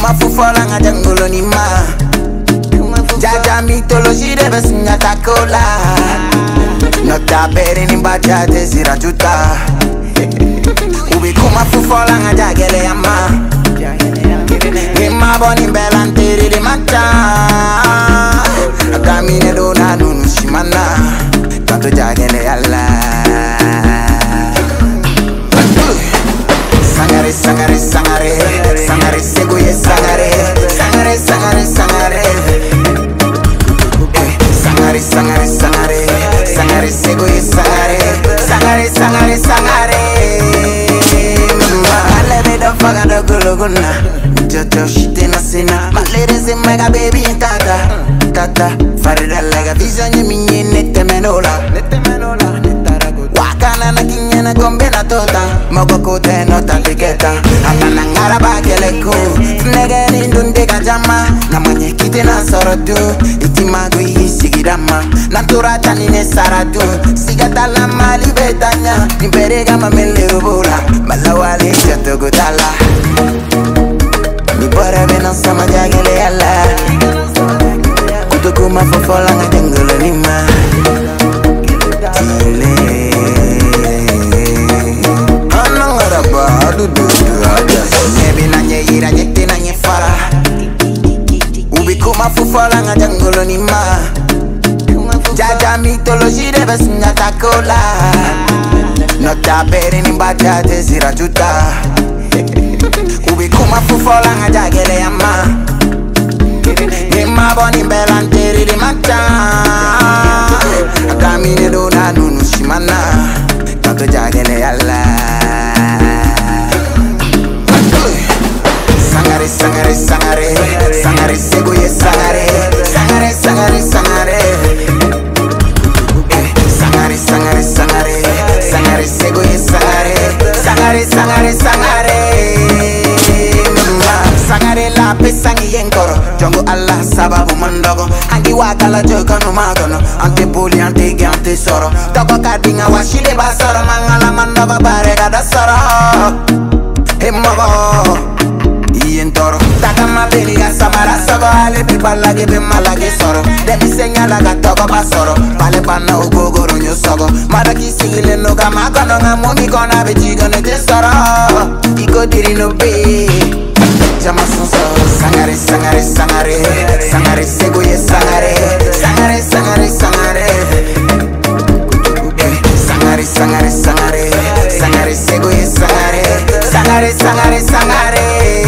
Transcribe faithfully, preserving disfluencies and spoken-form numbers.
kuma fufola nga jangulo ni ma Jaja mitology deve signata cola Nota bere ni bacha desira juta Ubi kuma fufola nga jagele ya ma Ima boni belanteri di macha Akamine dona nunu shimana Tanto jagele ya la Sangare, sangare, sangare Sangare, seguye sangare Sangare, sangare, sangare Sangare, sangare, sangare Sangare, seguye sangare Sangare, sangare, sangare Male vedo fagado guluguna Jojo shite na sina Malere se mega baby tata Tata, farida lega Bisogna minye nette menola Nette menola Wakana na kinye na gombe na tota Mogo kote nota tiketa Alana ngara bagele ku Nege ni ndunde kajama Na manye kite na sorotu Iti magu hii sigidama Nantura tani ne saratu Sigata la mali betanya Niperega mamele rubula Malawali jato gudala Nipore bena sama jagele yala Kutuku mafofola nga jengolo nima Tile Nebi na nye ira jete na nye fara Ubi kuma fufola nga jangulo ni ma Jaja mitology deve signata cola Nota bere ni bacha desira juta Ubi kuma fufola nga jagele ya ma Ima boni belanteri di macha Akamine dona nunu shimana Tanto jagele ya la Sangare, sangare, sangare Sangare, seguye sangare Sangare, sangare, sangare Sangare, sangare, sangare Sangare, seguye sangare Sangare, sangare, sangare Sangare la pesangi yenkoro Jongo Allah sababu mandogo Angi wakala joka no magono Ante puli, ante ge, ante soro Toko kadinga washile basoro Mangala mandogo barega da soro Hey mogo Toro Takama beliga samara sogo Ale pipa lage be malage soro Demi senyala ga togo basoro Pale pana ugogoro nyo sogo Madaki sigile no ga makono nga momi kona be chigo ne te soro Iko diri no be Jama sonso Sangare, sangare, sangare Sangare, seguye sangare Sangare, sangare, sangare Sangare, sangare, sangare Sangare, seguye sangare Sangare, sangare, sangare